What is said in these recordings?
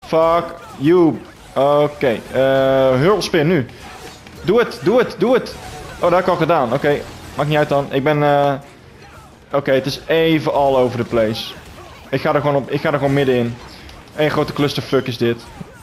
Fuck you. Oké. Hurlspin nu. Doe het, doe het, doe het. Oh, dat heb ik al gedaan. Oké. Maakt niet uit dan. Ik ben... Oké, het is even all over the place. Ik ga er gewoon middenin. Eén grote clusterfuck is dit.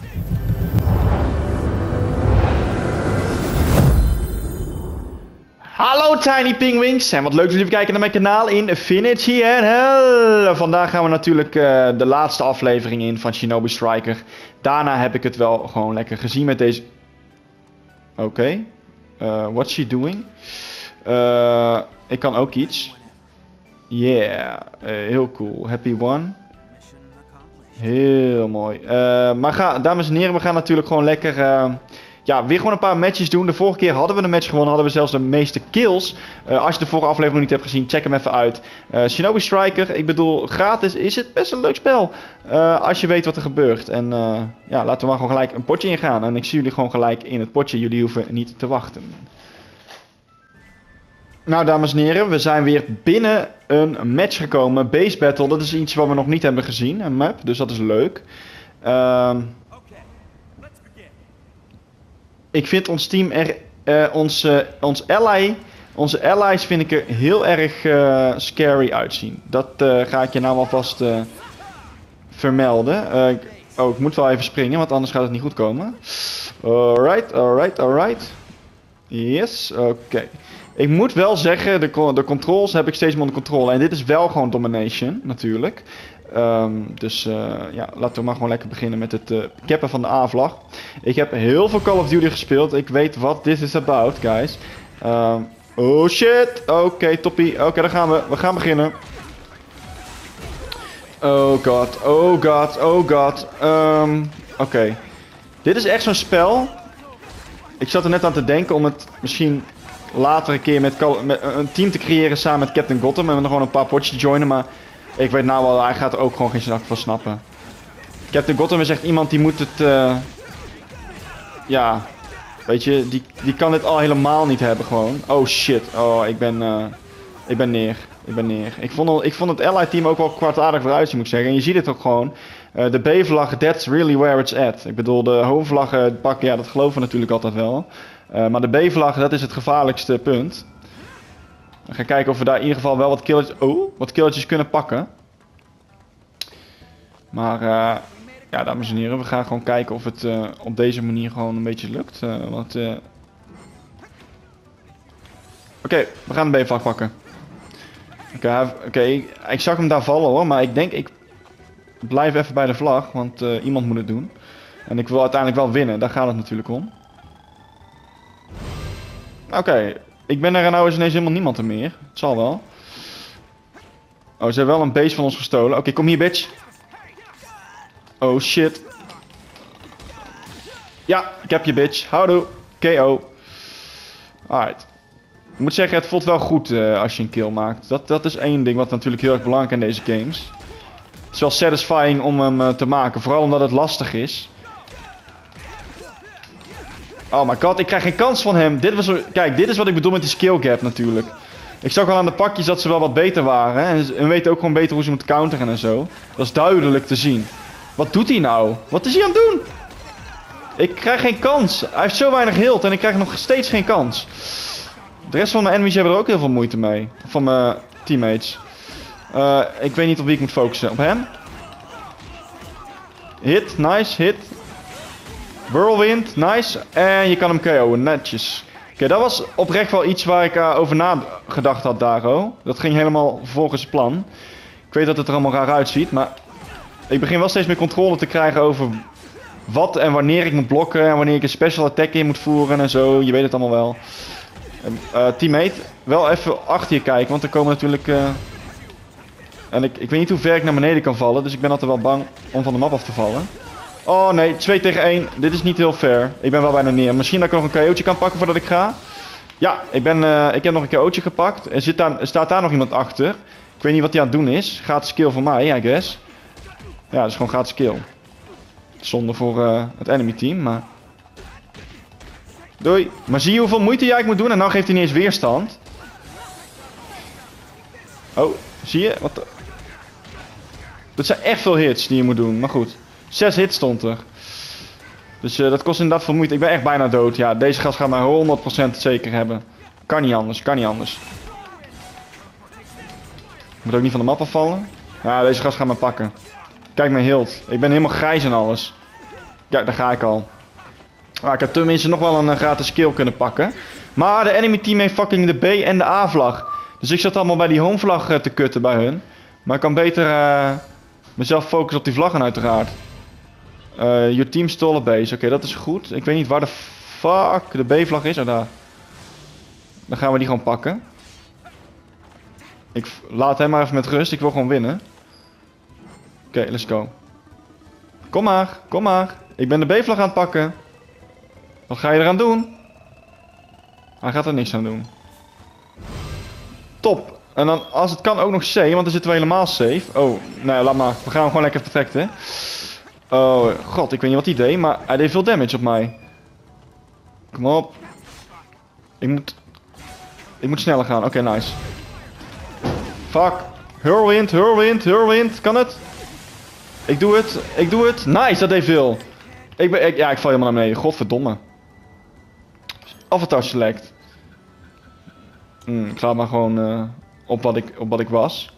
Hallo Tiny Pingwings en wat leuk dat jullie kijken naar mijn kanaal Infinity and Hell. Vandaag gaan we natuurlijk de laatste aflevering in van Shinobi Striker. Daarna heb ik het wel gewoon lekker gezien met deze... Oké. What's she doing? Ik kan ook iets. Yeah, heel cool. Happy one. Heel mooi. Maar dames en heren, we gaan natuurlijk gewoon lekker... Ja, weer gewoon een paar matches doen. De vorige keer hadden we een match gewonnen. Hadden we zelfs de meeste kills. Als je de vorige aflevering nog niet hebt gezien, check hem even uit. Shinobi Striker, ik bedoel, gratis is het best een leuk spel. Als je weet wat er gebeurt. En ja, laten we maar gewoon gelijk een potje ingaan. En ik zie jullie gewoon gelijk in het potje. Jullie hoeven niet te wachten. Nou, dames en heren, we zijn weer binnen een match gekomen. Base Battle, dat is iets wat we nog niet hebben gezien. Een map, dus dat is leuk. Ik vind ons team onze allies vind ik er heel erg scary uitzien. Dat ga ik je nou alvast vermelden. Ik moet wel even springen, want anders gaat het niet goed komen. Alright, alright, alright. Yes, oké. Ik moet wel zeggen, de controls heb ik steeds meer onder controle. En dit is wel gewoon domination, natuurlijk. Dus ja, laten we maar gewoon lekker beginnen met het cappen van de A-vlag. Ik heb heel veel Call of Duty gespeeld. Ik weet wat this is about, guys. Oh shit. Oké, toppie. Oké, daar gaan we. We gaan beginnen. Oh god, oh god, oh god. Oké. Dit is echt zo'n spel. Ik zat er net aan te denken om het misschien later een keer met een team te creëren samen met Captain Gotham. En we nog gewoon een paar potjes te joinen, maar... Ik weet nou wel, hij gaat er ook gewoon geen zak van snappen. Captain Gotham is echt iemand die moet het... ja, weet je, die kan dit al helemaal niet hebben gewoon. Oh shit, oh ik ben neer. Ik ben neer. Ik vond het Allied team ook wel kwaadaardig eruit zien, moet ik zeggen. En je ziet het ook gewoon. De B-vlag, that's really where it's at. Ik bedoel, de home-vlag pakken, ja dat geloven we natuurlijk altijd wel. Maar de B-vlag, dat is het gevaarlijkste punt. We gaan kijken of we daar in ieder geval wel wat killetjes kunnen pakken. Maar ja, dames en heren, we gaan gewoon kijken of het op deze manier gewoon een beetje lukt. Oké, we gaan de B-vlag pakken. Oké, ik zag hem daar vallen hoor, maar ik denk ik blijf even bij de vlag, want iemand moet het doen. En ik wil uiteindelijk wel winnen, daar gaat het natuurlijk om. Oké. Ik ben er en nou is ineens helemaal niemand er meer. Het zal wel. Oh, ze hebben wel een base van ons gestolen. Oké, kom hier, bitch. Oh, shit. Ja, ik heb je, bitch. Houdoe. KO. Alright. Ik moet zeggen, het voelt wel goed als je een kill maakt. Dat is één ding wat natuurlijk heel erg belangrijk is in deze games. Het is wel satisfying om hem te maken. Vooral omdat het lastig is. Oh my god, ik krijg geen kans van hem. Kijk, dit is wat ik bedoel met die skill gap natuurlijk. Ik zag al aan de pakjes dat ze wel wat beter waren. Hè? En we weten ook gewoon beter hoe ze moeten counteren en zo. Dat is duidelijk te zien. Wat doet hij nou? Wat is hij aan het doen? Ik krijg geen kans. Hij heeft zo weinig health en ik krijg nog steeds geen kans. De rest van mijn enemies hebben er ook heel veel moeite mee. Van mijn teammates. Ik weet niet op wie ik moet focussen. Op hem? Hit, nice, hit. Whirlwind, nice. En je kan hem KO'en, netjes. Oké, dat was oprecht wel iets waar ik over nagedacht had, Daro. Dat ging helemaal volgens het plan. Ik weet dat het er allemaal raar uitziet, maar... Ik begin wel steeds meer controle te krijgen over... wat en wanneer ik moet blokken en wanneer ik een special attack in moet voeren en zo. Je weet het allemaal wel. Teammate, wel even achter je kijken, want er komen natuurlijk... En ik weet niet hoe ver ik naar beneden kan vallen, dus ik ben altijd wel bang om van de map af te vallen. Oh nee, 2 tegen 1. Dit is niet heel fair. Ik ben wel bijna neer. Misschien dat ik nog een KO'tje kan pakken voordat ik ga. Ja, ik heb nog een KO'tje gepakt. Staat daar nog iemand achter. Ik weet niet wat hij aan het doen is. Gratis kill voor mij, I guess. Ja, dat is gewoon gratis kill. Zonde voor het enemy team, maar... Doei. Maar zie je hoeveel moeite jij moet doen en nou geeft hij niet eens weerstand. Oh, zie je? Wat? Dat zijn echt veel hits die je moet doen, maar goed. 6 hits stond er. Dus dat kost inderdaad veel moeite. Ik ben echt bijna dood. Ja, deze gast gaat mij 100% zeker hebben. Kan niet anders, kan niet anders. Moet ook niet van de map afvallen. Ja, deze gast gaat me pakken. Kijk mijn hield. Ik ben helemaal grijs en alles. Kijk, daar ga ik al. Maar ik had tenminste nog wel een gratis kill kunnen pakken. Maar de enemy team heeft fucking de B en de A vlag. Dus ik zat allemaal bij die home vlag te kutten bij hun. Maar ik kan beter mezelf focussen op die vlaggen uiteraard. Your team stole a base. Oké, dat is goed. Ik weet niet waar de fuck de B vlag is. Oh, daar. Dan gaan we die gewoon pakken. Ik laat hem maar even met rust. Ik wil gewoon winnen. Oké, let's go. Kom maar, kom maar. Ik ben de B-vlag aan het pakken. Wat ga je eraan doen? Hij gaat er niks aan doen. Top. En dan, als het kan, ook nog C, want dan zitten we helemaal safe. Oh, nee, laat maar. We gaan hem gewoon lekker protecten. Oh, god, ik weet niet wat hij deed, maar hij deed veel damage op mij. Kom op. Ik moet sneller gaan. Oké, nice. Fuck. Hurlwind, hurlwind, hurlwind. Kan het? Ik doe het, ik doe het. Nice, dat deed veel. Ja, ik val helemaal naar beneden. Godverdomme. Avatar select. Ik ga maar gewoon op wat ik was.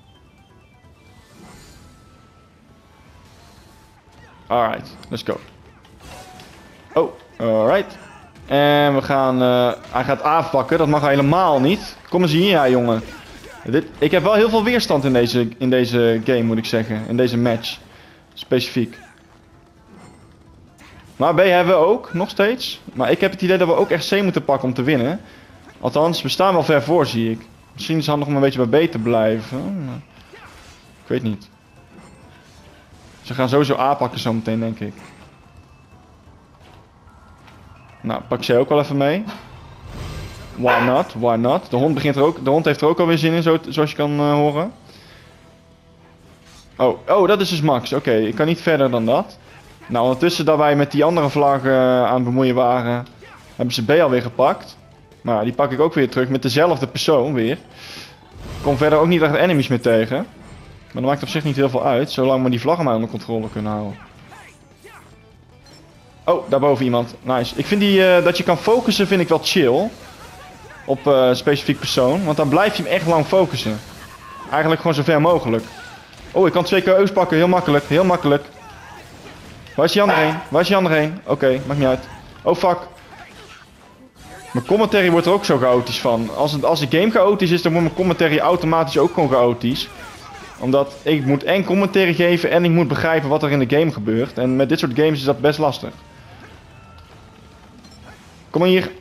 Alright, let's go. Oh, alright. En we gaan... hij gaat afpakken, dat mag hij helemaal niet. Kom eens hier, ja, jongen. Ik heb wel heel veel weerstand in deze game, moet ik zeggen. In deze match. Specifiek. Maar B hebben we ook, nog steeds. Maar ik heb het idee dat we ook echt C moeten pakken om te winnen. Althans, we staan wel ver voor, zie ik. Misschien is het handig om een beetje bij B te blijven. Ik weet niet. Ze gaan sowieso A pakken zometeen, denk ik. Nou, pak C ook wel even mee. Why not? Why not? De hond heeft er ook alweer zin in, zoals je kan horen. Oh, dat is dus max. Oké, ik kan niet verder dan dat. Nou, ondertussen dat wij met die andere vlag aan het bemoeien waren, hebben ze B alweer gepakt. Maar die pak ik ook weer terug met dezelfde persoon weer. Ik kom verder ook niet echt enemies meer tegen. Maar dat maakt op zich niet heel veel uit, zolang we die vlaggen maar onder controle kunnen houden. Oh, daarboven iemand. Nice. Ik vind dat je kan focussen, vind ik wel chill. Op een specifiek persoon, want dan blijf je hem echt lang focussen. Eigenlijk gewoon zo ver mogelijk. Oh, ik kan 2 KO's pakken, heel makkelijk, heel makkelijk. Waar is die ander heen? Waar is die ander heen? Oké, maakt niet uit. Oh fuck. Mijn commentary wordt er ook zo chaotisch van. Als de game chaotisch is, dan wordt mijn commentary automatisch ook gewoon chaotisch. Omdat ik moet en commentary geven en ik moet begrijpen wat er in de game gebeurt. En met dit soort games is dat best lastig. Kom maar hier.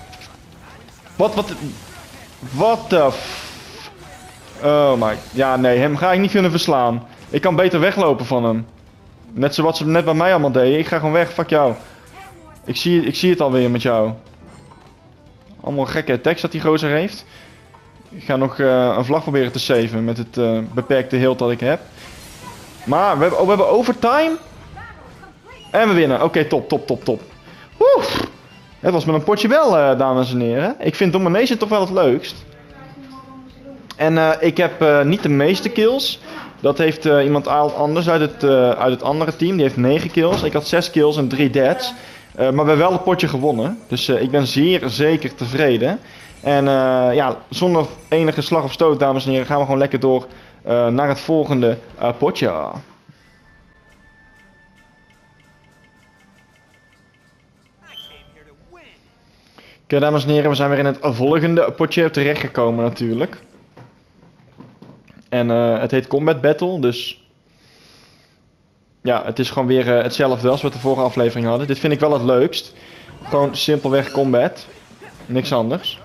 Wat de oh my. Ja, nee, hem ga ik niet kunnen verslaan. Ik kan beter weglopen van hem. Net zoals ze net bij mij allemaal deden. Ik ga gewoon weg, fuck jou. Ik zie het alweer met jou. Allemaal gekke tekst dat die gozer heeft. Ik ga nog een vlag proberen te saven met het beperkte health dat ik heb. Maar we hebben overtime. En we winnen. Oké, top. Woe! Het was met een potje wel, dames en heren. Ik vind Domination toch wel het leukst. En ik heb niet de meeste kills. Dat heeft iemand anders uit het andere team. Die heeft 9 kills. Ik had 6 kills en 3 deaths. Maar we hebben wel het potje gewonnen. Dus ik ben zeer zeker tevreden. En ja, zonder enige slag of stoot, dames en heren, gaan we gewoon lekker door naar het volgende potje. Oké, dames en heren, we zijn weer in het volgende potje terechtgekomen natuurlijk. En het heet Combat Battle, dus ja, het is gewoon weer hetzelfde als wat we de vorige aflevering hadden. Dit vind ik wel het leukst. Gewoon simpelweg combat. Niks anders.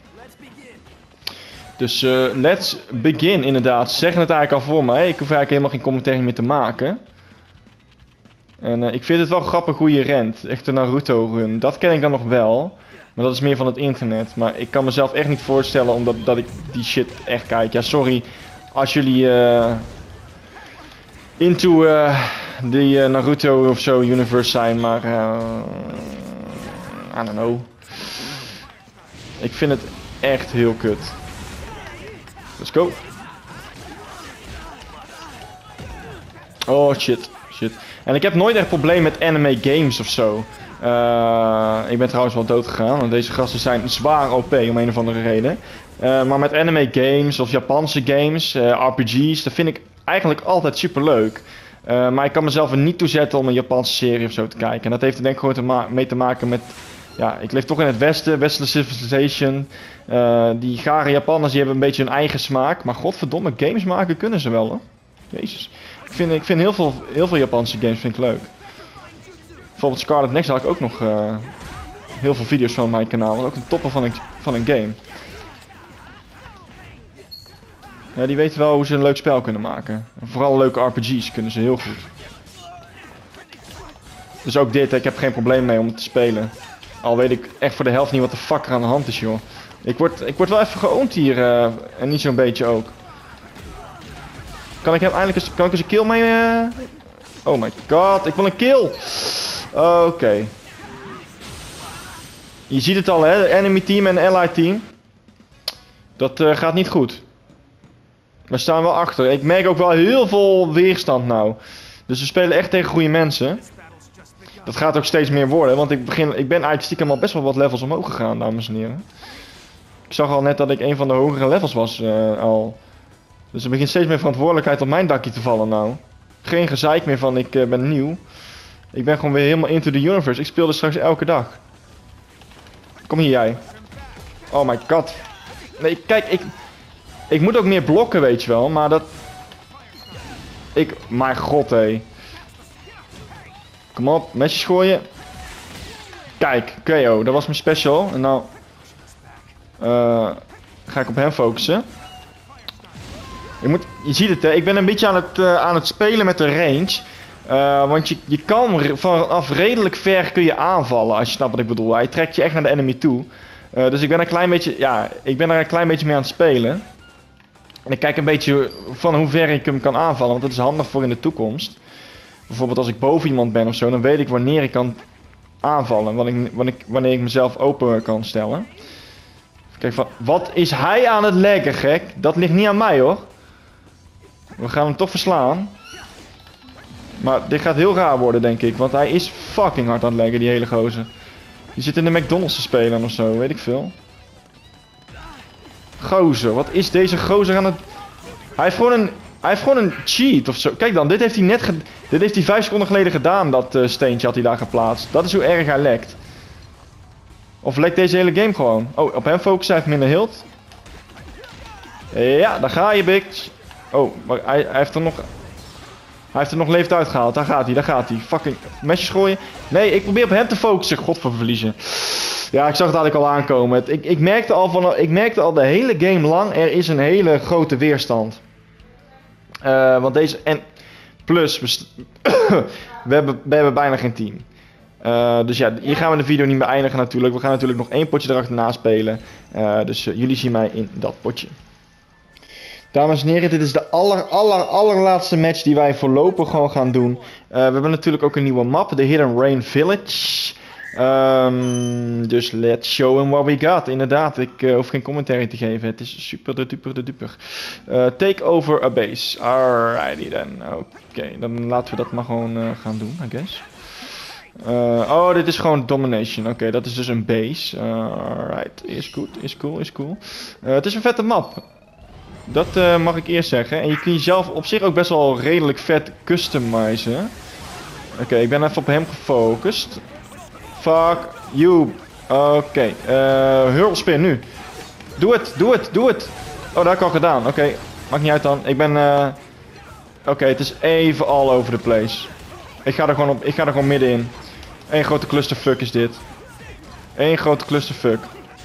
Dus let's begin inderdaad. Ze zeggen het eigenlijk al voor mij. Ik hoef eigenlijk helemaal geen commentaar meer te maken. En ik vind het wel grappig hoe je rent. Echt een Naruto run. Dat ken ik dan nog wel. Maar dat is meer van het internet. Maar ik kan mezelf echt niet voorstellen omdat dat ik die shit echt kijk. Ja, sorry als jullie into die Naruto of zo universe zijn. Maar I don't know. Ik vind het echt heel kut. Let's go. Oh shit. shit. En ik heb nooit echt probleem met anime games of zo. Ik ben trouwens wel dood gegaan, want deze gasten zijn zwaar OP om een of andere reden. Maar met anime games of Japanse games, RPG's, dat vind ik eigenlijk altijd super leuk. Maar ik kan mezelf er niet toe zetten om een Japanse serie of zo te kijken. En dat heeft er denk ik gewoon mee te maken met... Ja, ik leef toch in het westen, western civilization. Die gare Japanners die hebben een beetje hun eigen smaak. Maar godverdomme, games maken kunnen ze wel hoor. Jezus. Ik vind heel veel Japanse games vind ik leuk. Bijvoorbeeld Scarlet Nexus had ik ook nog heel veel video's van mijn kanaal. Ook een topper van een game. Ja, die weten wel hoe ze een leuk spel kunnen maken. En vooral leuke RPG's kunnen ze heel goed. Dus ook dit, ik heb geen probleem mee om het te spelen. Al weet ik echt voor de helft niet wat de fuck er aan de hand is, joh. Ik word wel even geoond hier. En niet zo'n beetje ook. Kan ik hem eindelijk eens een kill mee... Oh my god, ik wil een kill! Oké. Je ziet het al, hè? De enemy team en ally team. Dat gaat niet goed. We staan wel achter. Ik merk ook wel heel veel weerstand nou. Dus we spelen echt tegen goede mensen. Dat gaat ook steeds meer worden, want ik ben eigenlijk stiekem al best wel wat levels omhoog gegaan, dames en heren. Ik zag al net dat ik een van de hogere levels was al. Dus er begint steeds meer verantwoordelijkheid op mijn dakje te vallen nou. Geen gezeik meer van ik ben nieuw. Ik ben gewoon weer helemaal into the universe. Ik speel dus straks elke dag. Kom hier jij. Oh my god. Nee, kijk, ik moet ook meer blokken, weet je wel, maar dat... Mijn god, hé. Kom op, mesjes gooien. Kijk, KO, dat was mijn special. En nou... ga ik op hem focussen. Je ziet het, hè. Ik ben een beetje aan het spelen met de range. Want je kan vanaf redelijk ver kun je aanvallen, als je snapt wat ik bedoel. Hij trekt je echt naar de enemy toe. Dus ik ben een klein beetje, ik ben er een klein beetje mee aan het spelen. En ik kijk een beetje van hoe ver ik hem kan aanvallen, want dat is handig voor in de toekomst. Bijvoorbeeld als ik boven iemand ben of zo, dan weet ik wanneer ik kan aanvallen. Wanneer ik mezelf open kan stellen. Kijk, wat is hij aan het leggen, gek? Dat ligt niet aan mij, hoor. We gaan hem toch verslaan. Maar dit gaat heel raar worden, denk ik. Want hij is fucking hard aan het leggen, die hele gozer. Die zit in de McDonald's te spelen of zo, weet ik veel. Gozer, wat is deze gozer aan het... Hij heeft gewoon een cheat of zo. Kijk dan, dit heeft hij 5 seconden geleden gedaan, dat steentje had hij daar geplaatst. Dat is hoe erg hij lekt. Of lekt deze hele game gewoon. Oh, op hem focussen, hij heeft minder hilt. Ja, daar ga je, bitch. Oh, maar hij heeft er nog... Hij heeft er nog levend uitgehaald. Daar gaat hij. Fucking mesjes gooien. Nee, ik probeer op hem te focussen. Godververliezen. Ja, ik zag het eigenlijk al aankomen. Ik merkte al de hele game lang, er is een hele grote weerstand. Want deze... En plus, we hebben bijna geen team. Dus ja, hier gaan we de video niet meer eindigen natuurlijk. We gaan natuurlijk nog 1 potje erachterna spelen. Dus jullie zien mij in dat potje. Dames en heren, dit is de allerlaatste match die wij voorlopig gewoon gaan doen. We hebben natuurlijk ook een nieuwe map, de Hidden Rain Village. Dus let's show him what we got. Inderdaad, ik hoef geen commentary te geven. Het is super de duper. Take over a base. Alrighty then. Oké, dan laten we dat maar gewoon gaan doen, I guess. Oh, dit is gewoon domination. Oké, dat is dus een base. Alright, is cool. Het is een vette map. Dat mag ik eerst zeggen. En je kunt jezelf op zich ook best wel redelijk vet customizen. Oké, ik ben even op hem gefocust. Fuck you. Oké, hurlspin nu. Doe het. Oh, dat heb ik al gedaan. Oké, maakt niet uit dan. Ik ben... Oké, het is even all over the place. Ik ga er gewoon middenin. Eén grote clusterfuck is dit. Eén grote clusterfuck.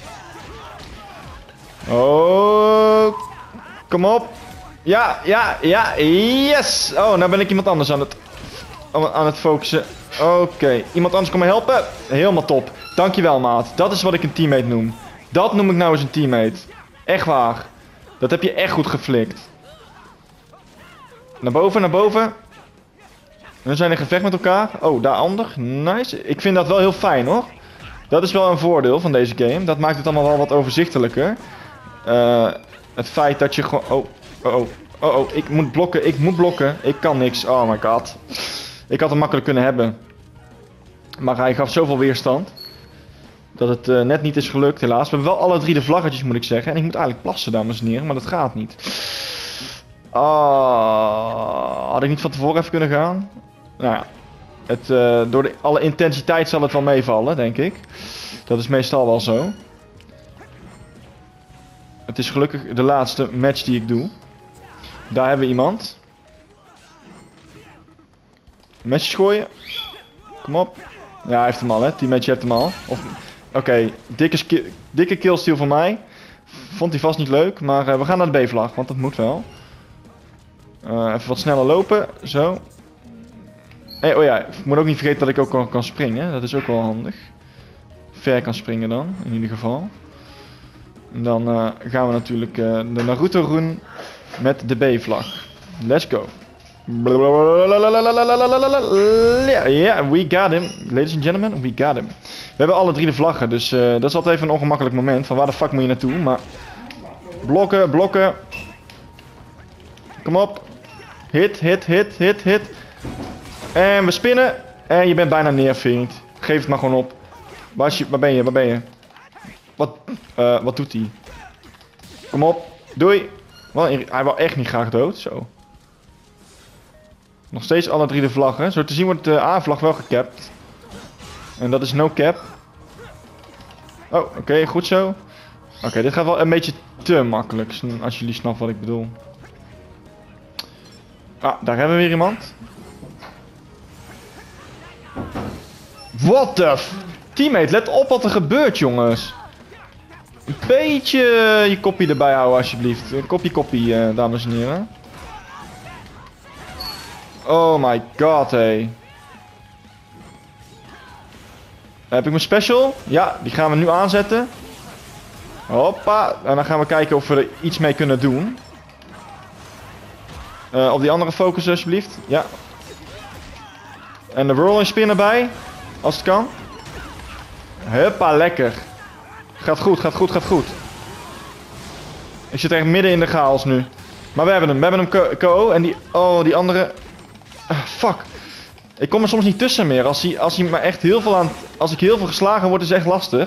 Oh... Kom op. Ja, yes. Oh, nou ben ik iemand anders aan het focussen. Oké, iemand anders kan me helpen. Helemaal top. Dankjewel, maat. Dat is wat ik een teammate noem. Dat noem ik nou eens een teammate. Echt waar. Dat heb je echt goed geflikt. Naar boven. We zijn in gevecht met elkaar. Oh, daarander. Nice. Ik vind dat wel heel fijn, hoor. Dat is wel een voordeel van deze game. Dat maakt het allemaal wel wat overzichtelijker. Het feit dat je gewoon... Oh. Ik moet blokken. Ik kan niks. Oh my god. Ik had hem makkelijk kunnen hebben. Maar hij gaf zoveel weerstand. Dat het net niet is gelukt, helaas. We hebben wel alle 3 de vlaggetjes, moet ik zeggen. En ik moet eigenlijk plassen, dames en heren. Maar dat gaat niet. Had ik niet van tevoren even kunnen gaan? Nou ja. Door alle intensiteit zal het wel meevallen, denk ik. Dat is meestal wel zo. Het is gelukkig de laatste match die ik doe. Daar hebben we iemand. Matches gooien. Kom op. Ja, hij heeft hem al, hè. Teammatch heeft hem al. Oké, dikke killsteal van mij. Vond hij vast niet leuk, maar we gaan naar de B-vlag, want dat moet wel. Even wat sneller lopen, zo. Hey, oh ja, ik moet ook niet vergeten dat ik ook kan springen. Dat is ook wel handig. Ver kan springen dan, in ieder geval. En dan gaan we natuurlijk de Naruto run met de B-vlag. Let's go. Yeah, we got him. Ladies and gentlemen, we got him. We hebben alle 3 de vlaggen, dus dat is altijd even een ongemakkelijk moment. Van waar de fuck moet je naartoe? Maar blokken, blokken. Kom op. Hit, hit, hit, hit, hit. En we spinnen. En je bent bijna neer, vriend. Geef het maar gewoon op. Waar ben je? Waar ben je? Wat doet hij? Kom op. Doei. Hij wil echt niet graag dood. Zo. Nog steeds alle 3 de vlaggen. Zo te zien wordt de A-vlag wel gecapt. En dat is no cap. Oh, oké, goed zo. Oké, dit gaat wel een beetje te makkelijk. Als jullie snappen wat ik bedoel. Ah, daar hebben we weer iemand. What the f... Teammate, let op wat er gebeurt, jongens. Een beetje je koppie erbij houden, alsjeblieft. Koppie, dames en heren. Oh my god, hé. Heb ik mijn special? Ja, die gaan we nu aanzetten. Hoppa. En dan gaan we kijken of we er iets mee kunnen doen. Op die andere focus, alsjeblieft. Ja. En de rolling spin erbij. Als het kan. Huppa, lekker. Gaat goed, gaat goed, gaat goed. Ik zit echt midden in de chaos nu. Maar we hebben hem KO. En die andere... fuck. Ik kom er soms niet tussen meer. Als hij maar echt heel veel als ik heel veel geslagen word, is het echt lastig.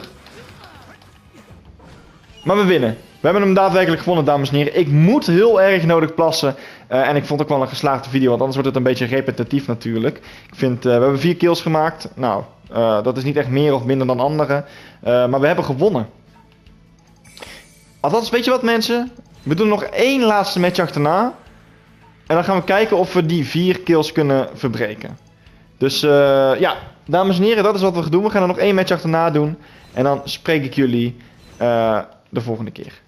Maar we winnen. We hebben hem daadwerkelijk gewonnen, dames en heren. Ik moet heel erg nodig plassen. En ik vond ook wel een geslaagde video, want anders wordt het een beetje repetitief natuurlijk. Ik vind, we hebben 4 kills gemaakt. Nou, dat is niet echt meer of minder dan anderen. Maar we hebben gewonnen. Althans, weet je wat mensen? We doen nog 1 laatste match achterna. En dan gaan we kijken of we die 4 kills kunnen verbreken. Dus ja, dames en heren, dat is wat we gaan doen. We gaan er nog 1 match achterna doen. En dan spreek ik jullie de volgende keer.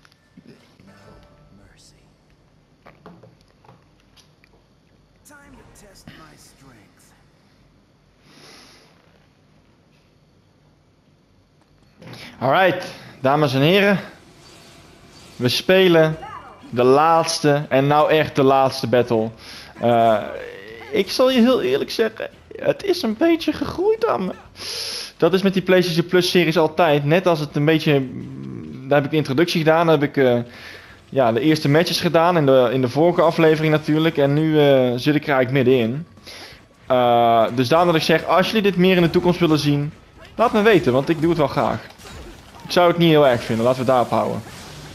Alright, dames en heren. We spelen de laatste, en nou echt de laatste battle. Ik zal je heel eerlijk zeggen, het is een beetje gegroeid aan me. Dat is met die PlayStation Plus series altijd. Net als het een beetje, daar heb ik de introductie gedaan, daar heb ik ja, de eerste matches gedaan in de vorige aflevering natuurlijk. En nu zit ik er eigenlijk middenin. Dus daarom dat ik zeg, als jullie dit meer in de toekomst willen zien, laat me weten, want ik doe het wel graag. Ik zou het niet heel erg vinden, laten we het daarop houden.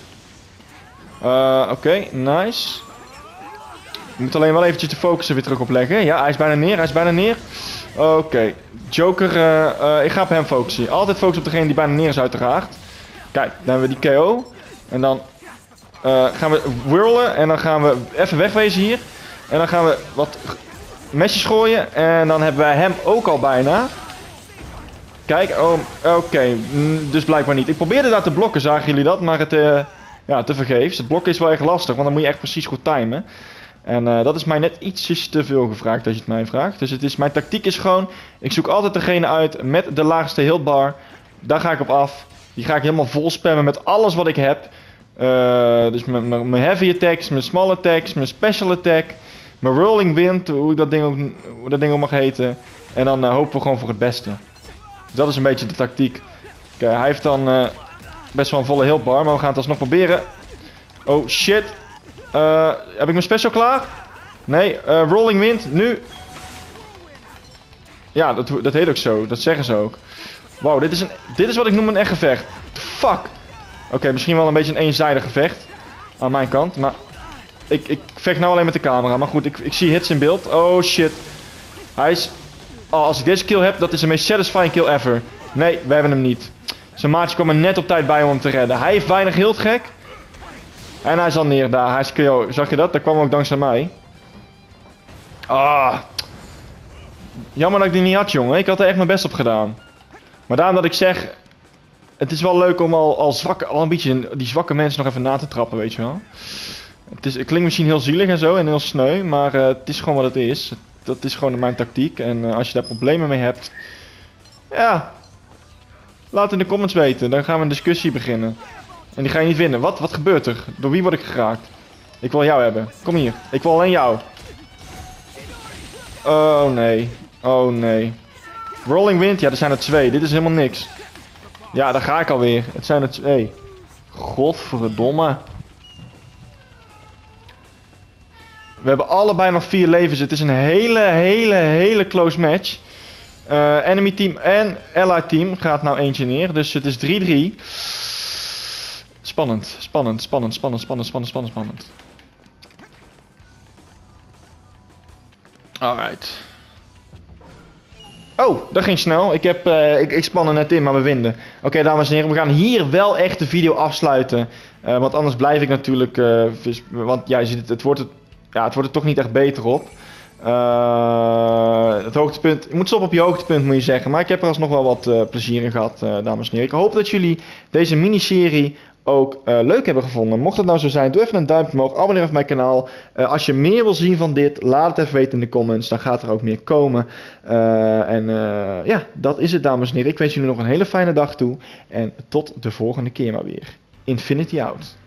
Oké, nice. Ik moet alleen wel eventjes de focus er weer terug op leggen. Ja, hij is bijna neer, hij is bijna neer. Oké, Joker, ik ga op hem focussen. Altijd focussen op degene die bijna neer is uiteraard. Kijk, dan hebben we die KO. En dan gaan we whirlen en dan gaan we even wegwezen hier. En dan gaan we wat mesjes gooien en dan hebben wij hem ook al bijna. Kijk, oké, dus blijkbaar niet. Ik probeerde daar te blokken, zagen jullie dat, maar het... ja, tevergeefs. Het blokken is wel echt lastig, want dan moet je echt precies goed timen. En dat is mij net ietsjes te veel gevraagd als je het mij vraagt. Dus mijn tactiek is gewoon, ik zoek altijd degene uit met de laagste healthbar. Daar ga ik op af. Die ga ik helemaal vol spammen met alles wat ik heb. Dus mijn heavy attacks, mijn small attacks, mijn special attack. Mijn rolling wind, hoe dat ding ook mag heten. En dan hopen we gewoon voor het beste. Dus dat is een beetje de tactiek. Kijk, hij heeft dan... best wel een volle healthbar, maar we gaan het alsnog proberen. Oh shit. Heb ik mijn special klaar? Nee, rolling wind, nu. Ja, dat heet ook zo. Dat zeggen ze ook. Wow, dit is wat ik noem een echt gevecht. Fuck. Oké, misschien wel een beetje een eenzijdig gevecht. Aan mijn kant, maar... Ik vecht nou alleen met de camera. Maar goed, ik zie hits in beeld. Oh shit. Hij is... Oh, als ik deze kill heb, dat is de meest satisfying kill ever. Nee, we hebben hem niet. Zijn maatje kwam er net op tijd bij om hem te redden. Hij heeft weinig hield, gek. En hij is al neer daar. Hij is KO. Zag je dat? Dat kwam ook dankzij mij. Ah. Jammer dat ik die niet had, jongen. Ik had er echt mijn best op gedaan. Maar daarom dat ik zeg... Het is wel leuk om al een beetje die zwakke mensen nog even na te trappen, weet je wel. Het klinkt misschien heel zielig en zo en heel sneu, maar het is gewoon wat het is. Dat is gewoon mijn tactiek. En als je daar problemen mee hebt... Ja... Laat in de comments weten. Dan gaan we een discussie beginnen. En die ga je niet winnen. Wat gebeurt er? Door wie word ik geraakt? Ik wil jou hebben. Kom hier. Ik wil alleen jou. Oh nee. Oh nee. Rolling Wind. Ja, er zijn er 2. Dit is helemaal niks. Ja, daar ga ik alweer. Het zijn er 2. Godverdomme. We hebben allebei nog 4 levens. Het is een hele close match. Enemy team en ally team gaat nou eentje neer. Dus het is 3-3. Spannend. Alright. Oh, dat ging snel. Ik span er net in, maar we winnen. Oké, dames en heren, we gaan hier wel echt de video afsluiten. Want anders blijf ik natuurlijk... want ja, je ziet het wordt er toch niet echt beter op. Het hoogtepunt... Je moet stoppen op je hoogtepunt, moet je zeggen. Maar ik heb er alsnog wel wat plezier in gehad, dames en heren. Ik hoop dat jullie deze miniserie ook leuk hebben gevonden. Mocht het nou zo zijn, doe even een duimpje omhoog. Abonneer op mijn kanaal. Als je meer wil zien van dit, laat het even weten in de comments. Dan gaat er ook meer komen. Ja, dat is het, dames en heren. Ik wens jullie nog een hele fijne dag toe. En tot de volgende keer maar weer. Infinity out.